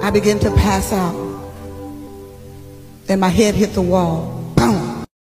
I began to pass out. Then my head hit the wall.